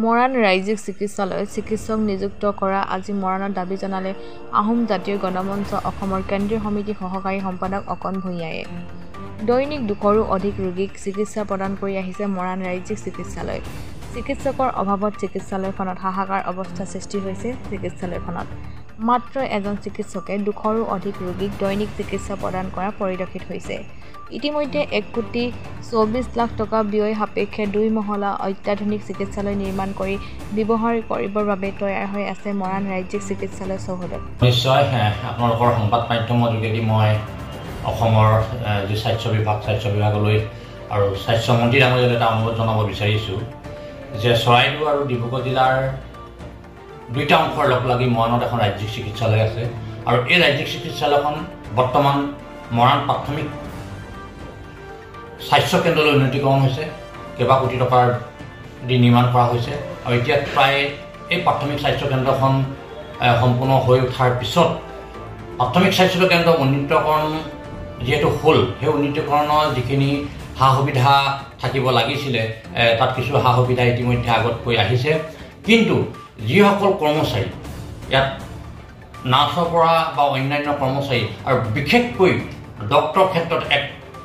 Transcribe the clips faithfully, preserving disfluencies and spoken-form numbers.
মৰাণ ৰাজ্যিক চিকিৎসালয়ত চিকিৎসক নিযুক্ত কৰা আজি মৰাণৰ দাবী জনালে আহোম জাতীয় গণমঞ্চ অসমৰ কেন্দ্ৰীয় সমিতি সহকাৰী সম্পাদক অকণ ভূঞায়ে। দৈনিক দুশৰো অধিক ৰোগীক চিকিৎসা প্ৰদান কৰি আহিছে মৰাণ ৰাজ্যিক চিকিৎসালয়। চিকিৎসকৰ অভাৱত চিকিৎসালয়খনত হাহাকাৰ অৱস্থা সৃষ্টি হৈছে। চিকিৎসালয়খনত মাত্ৰ এজন চিকিৎসকে দুশৰো অধিক ৰোগীক দৈনিক চিকিৎসা প্ৰদান কৰা পৰিলক্ষিত হৈছে। ইতিমধ্যে এক কোটি চৌবিশ লাখ টকা ব্যয় সাপেক্ষে দুই মহলা অত্যাধুনিক চিকিৎসালয় নিৰ্মাণ কৰি ব্যৱহাৰ কৰিবৰ বাবে তৈয়াৰ হৈ আছে মৰাণ ৰাজ্যিক চিকিৎসালয় চৌহদত। নিশ্চয় আপোনালোকৰ সংবাদ মাধ্যমৰ যোগেদি মই অসমৰ যি স্বাস্থ্য বিভাগ স্বাস্থ্য বিভাগলৈ আৰু স্বাস্থ্য মন্ত্ৰী ডাঙৰীয়ালৈ এটা অনুৰোধ জনাব বিচাৰিছোঁ যে চৰাইদেউ আৰু ডিব্ৰুগড় জিলাৰ দুইটা অংশৰ লগ লাগি মৰাণত এখন ৰাজ্যিক চিকিৎসালয় আছে আৰু এই ৰাজ্যিক চিকিৎসালয়খন বৰ্তমান মৰাণ প্ৰাথমিক স্বাস্থ্য কেন্দ্ৰলৈ উন্নীতকৰণ হৈছে। কেইবা কোটি টকাৰ দি নিৰ্মাণ কৰা হৈছে আৰু এতিয়া প্ৰায় এই প্ৰাথমিক স্বাস্থ্য কেন্দ্ৰখন সম্পূৰ্ণ হৈ উঠাৰ পিছত প্ৰাথমিক স্বাস্থ্য কেন্দ্ৰ উন্নীতকৰণ যিহেতু হ'ল, সেই উন্নীতকৰণৰ যিখিনি সা সুবিধা থাকিব লাগিছিলে তাত কিছু সা সুবিধা ইতিমধ্যে আগতকৈ আহিছে। কিন্তু যিসকল কৰ্মচাৰী ইয়াত নাৰ্ছৰ পৰা বা অন্যান্য কৰ্মচাৰী আৰু বিশেষকৈ ডক্টৰৰ ক্ষেত্ৰত এক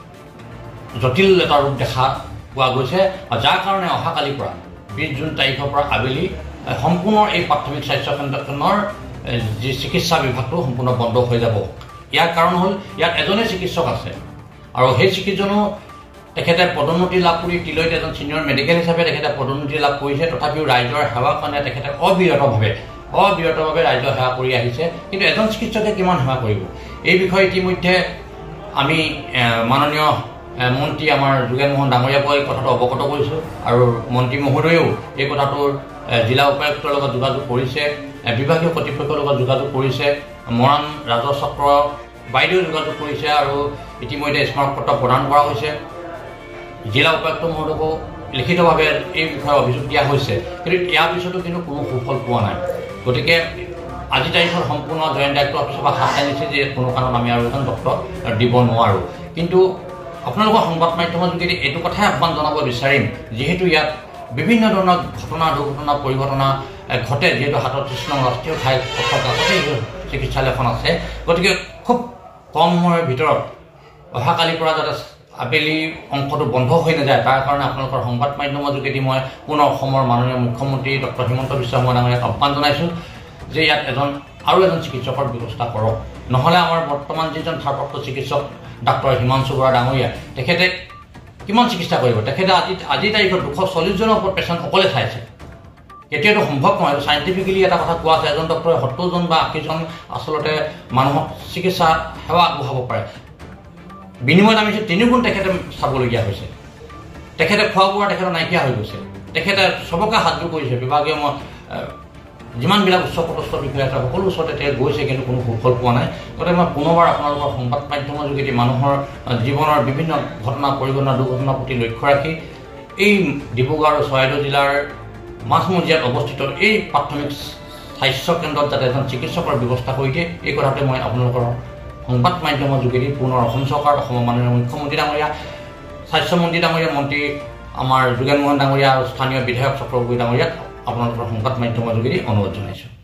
জটিল এটা ৰূপ দেখা পোৱা গৈছে, যাৰ কাৰণে অহাকালিৰ পৰা বিশ জুন তাৰিখৰ পৰা আবেলি সম্পূৰ্ণ এই প্ৰাথমিক স্বাস্থ্য কেন্দ্ৰখনৰ যি চিকিৎসা বিভাগটো সম্পূৰ্ণ বন্ধ হৈ যাব। ইয়াৰ কাৰণ হ'ল ইয়াত এজনেই চিকিৎসক আছে আৰু সেই চিকিৎসকজনো তেখেতে পদোন্নতি লাভ কৰি তিলৈত এজন ছিনিয়ৰ মেডিকেল হিচাপে তেখেতে পদোন্নতি লাভ কৰিছে। তথাপিও ৰাইজৰ সেৱাৰ কাৰণে তেখেতে অবিৰতভাৱে অবিৰতভাৱে ৰাইজৰ সেৱা কৰি আহিছে। কিন্তু এজন চিকিৎসকে কিমান সেৱা কৰিব, এই বিষয়ে ইতিমধ্যে আমি মাননীয় মন্ত্ৰী আমাৰ যোগেন মোহন ডাঙৰীয়াকো এই কথাটো অৱগত কৰিছোঁ আৰু মন্ত্ৰী মহোদয়েও এই কথাটোৰ জিলা উপায়ুক্তৰ লগত যোগাযোগ কৰিছে, বিভাগীয় কৰ্তৃপক্ষৰ লগত যোগাযোগ কৰিছে, মৰাণ ৰাজহ চক্ৰ বাইদেউ যোগাযোগ কৰিছে আৰু ইতিমধ্যে স্মাৰকপত্ৰ প্ৰদান কৰা হৈছে। জিলা উপায়ুক্ত মহোদয়কো লিখিতভাৱে এই বিষয়ে অভিযোগ দিয়া হৈছে, কিন্তু ইয়াৰ পিছতো কিন্তু কোনো সুফল পোৱা নাই। গতিকে আজি তাৰিখত সম্পূৰ্ণ জইণ্ট ডাইৰেক্টৰ অফিচৰ পৰা হাত টানিছে যে কোনো কাৰণত আমি আৰু এজন ডক্টৰ দিব নোৱাৰোঁ। কিন্তু আপোনালোকৰ সংবাদ মাধ্যমৰ যোগেদি এইটো কথাই আহ্বান জনাব বিচাৰিম, যিহেতু ইয়াত বিভিন্ন ধৰণৰ ঘটনা দুৰ্ঘটনা পৰিঘটনা ঘটে, যিহেতু হাতত কৃষ্ণ ৰাষ্ট্ৰীয় ঠাই পথৰ কাষতেই চিকিৎসালয়খন আছে। গতিকে খুব কম সময়ৰ ভিতৰত অহাকালিৰ পৰা যাতে আবেলি অংশটো বন্ধ হৈ নাযায় তাৰ কাৰণে আপোনালোকৰ সংবাদ মাধ্যমৰ যোগেদি মই পুনৰ অসমৰ মাননীয় মুখ্যমন্ত্ৰী ডক্টৰ হিমন্ত বিশ্ব শৰ্মা ডাঙৰীয়াক আহ্বান জনাইছোঁ যে ইয়াত এজন আৰু এজন চিকিৎসকৰ ব্যৱস্থা কৰক। নহ'লে আমাৰ বৰ্তমান যিজন ভাৰপ্ৰাপ্ত চিকিৎসক ডাক্তৰ হিমাংশু বৰা ডাঙৰীয়া তেখেতে কিমান চিকিৎসা কৰিব? তেখেতে আজি আজিৰ তাৰিখত দুশ চল্লিছজনৰ ওপৰত পেচেণ্ট অকলে চাইছে। এতিয়াতো সম্ভৱ নহয়। চাইণ্টিফিকেলি এটা কথা কোৱা আছে, এজন ডক্টৰে সত্তৰজন বা আশীজন আচলতে মানুহক চিকিৎসা সেৱা আগবঢ়াব পাৰে। বিনিময়ত আমি তিনিগুণ তেখেতে চাবলগীয়া হৈছে। তেখেতে খোৱা বোৱা তেখেতৰ নাইকিয়া হৈ গৈছে। তেখেতে চবকে সাহায্য কৰিছে, বিভাগীয় যিমানবিলাক উচ্চ পদস্থ বিষয়া আছে সকলো ওচৰতে তেওঁ গৈছে, কিন্তু কোনো সুফল পোৱা নাই। গতিকে মই পুনৰবাৰ আপোনালোকৰ সংবাদ মাধ্যমৰ যোগেদি মানুহৰ জীৱনৰ বিভিন্ন ঘটনা পৰিঘটনা দুৰ্ঘটনাৰ প্ৰতি লক্ষ্য ৰাখি এই ডিব্ৰুগড় আৰু চৰাইদেউ জিলাৰ মাজমজিয়াত অৱস্থিত এই প্ৰাথমিক স্বাস্থ্য কেন্দ্ৰত যাতে এজন চিকিৎসকৰ ব্যৱস্থা কৰি দিয়ে, এই কথাতে মই আপোনালোকৰ সংবাদ মাধ্যমৰ যোগেদি পুনৰ অসম চৰকাৰ, অসমৰ মাননীয় মুখ্যমন্ত্ৰী ডাঙৰীয়া, স্বাস্থ্যমন্ত্ৰী ডাঙৰীয়া, মন্ত্ৰী আমাৰ যোগেন মোহন ডাঙৰীয়া আৰু স্থানীয় বিধায়ক চক্ৰৱৰ্তী ডাঙৰীয়াক আপোনালোকৰ সংবাদ মাধ্যমৰ যোগেদি অনুৰোধ জনাইছোঁ।